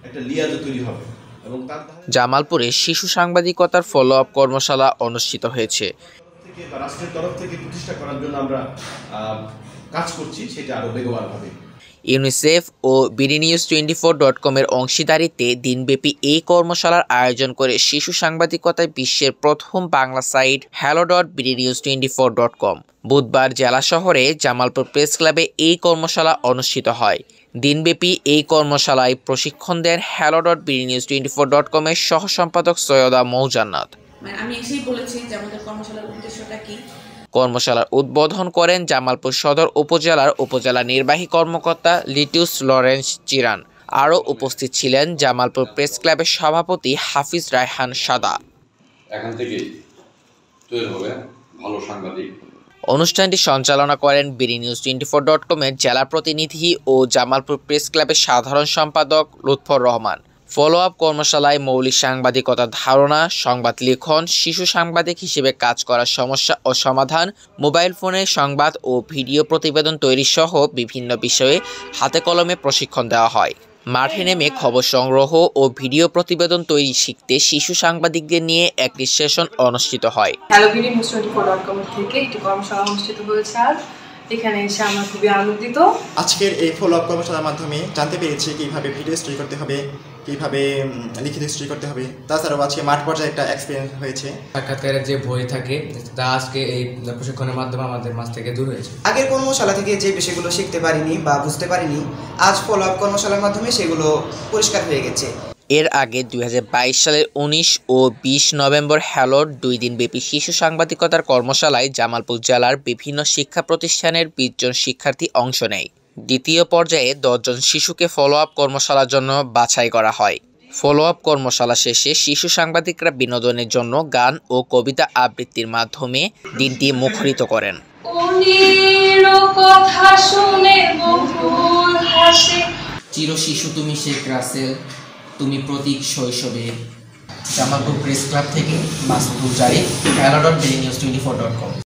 একটা লিয়াজও তৈরি হবে। এবং জামালপুরে শিশু সাংবাদিকতার ফলো আপ কর্মশালা অনুষ্ঠিত হয়েছে। রাষ্ট্রের তরফ থেকে প্রতিষ্ঠা করার জন্য আমরা কাজ করছি, সেটা আরো বেগবানভাবে। ইউনিসেফ ও BDNews24.com এর অংশীদারিত্বে দিনব্যাপী এই কর্মশালার আয়োজন করে শিশু সাংবাদিকতায় বিশ্বের প্রথম বাংলা সাইট hello.bdnews24.com। বুধবার জেলা শহরে জামালপুর প্রেস ক্লাবে এই কর্মশালা অনুষ্ঠিত হয়। দিনব্যাপী এই কর্মশালায় প্রশিক্ষণ দেন hello.bdnews24.com এর সহ সম্পাদক সৈয়দা মৌজান্নাত। আমি এসেই বলেছি যে আমাদের কর্মশালার উদ্দেশ্যটা কি। কর্মশালার উদ্বোধন করেন জামালপুর সদর উপজেলা নির্বাহী কর্মকর্তা লিটিউস লরেন্স চিরান। আরও উপস্থিত ছিলেন জামালপুর প্রেস ক্লাবের সভাপতি হাফিজ রায়হান সাদা। এখান থেকে তৈরি হবে ভালো সাংবাদিক। অনুষ্ঠানটি সঞ্চালনা করেন BDNews24.com এর জেলা প্রতিনিধি ও জামালপুর প্রেস ক্লাবের সাধারণ সম্পাদক লুৎফর রহমান। ফলো আপ কর্মশালায় মৌলিক সাংবাদিকতার ধারণা, সংবাদ লিখন, শিশু সাংবাদিক হিসেবে কাজ করার সমস্যা ও সমাধান, মোবাইল ফোনে সংবাদ ও ভিডিও প্রতিবেদন তৈরি সহ বিভিন্ন বিষয়ে হাতে কলমে প্রশিক্ষণ দেওয়া হয়। মাঠে নেমে খবর সংগ্রহ ও ভিডিও প্রতিবেদন তৈরি শিখতে শিশু সাংবাদিকদের নিয়ে একটি সেশন অনুষ্ঠিত হয়। hello.bdnews24.com থেকে একটি কর্মশালা অনুষ্ঠিত হয়েছে আর এখানে এসে আমরা খুবই আনন্দিত। আজকের এই ফলো আপ কর্মশালার মাধ্যমে জানতে পেরেছি কিভাবে ভিডিও স্টোরি করতে হবে, কিভাবে লিখিত স্টোরি করতে হবে। তাছাড়াও আজকে মাঠ পর্যায়ে একটা এক্সপিরিয়েন্স হয়েছে। সাক্ষাৎকারের যে ভয় থাকে তা আজকে এই প্রশিক্ষণের মাধ্যমে আমাদের মাঝ থেকে দূর হয়েছে। আগের কর্মশালা থেকে যে বিষয়গুলো শিখতে পারিনি বা বুঝতে পারিনি, আজ ফলো আপ কর্মশালার মাধ্যমে সেগুলো পরিষ্কার হয়ে গেছে। এর আগে 2022 সালের 19 ও 20 নভেম্বর হ্যালোর 2 দিনব্যাপী শিশু সাংবাদিকতার কর্মশালায় জামালপুর জেলার বিভিন্ন শিক্ষা প্রতিষ্ঠানের 20 জন শিক্ষার্থী অংশ নেয়। দ্বিতীয় পর্যায়ে 10 জন শিশুকে ফলো আপ কর্মশালার জন্য বাছাই করা হয়। ফলো আপ কর্মশালা শেষে শিশু সাংবাদিকরা বিনোদনের জন্য গান ও কবিতা আবৃত্তির মাধ্যমে দিনটি মুখরিত করেন। চির শিশু তুমি শেখ রাসেল, তুমি প্রতীক শৈশবে। জামালপুর প্রেস ক্লাব থেকে মাসুদুল জারিফ, hello.bdnews24.com।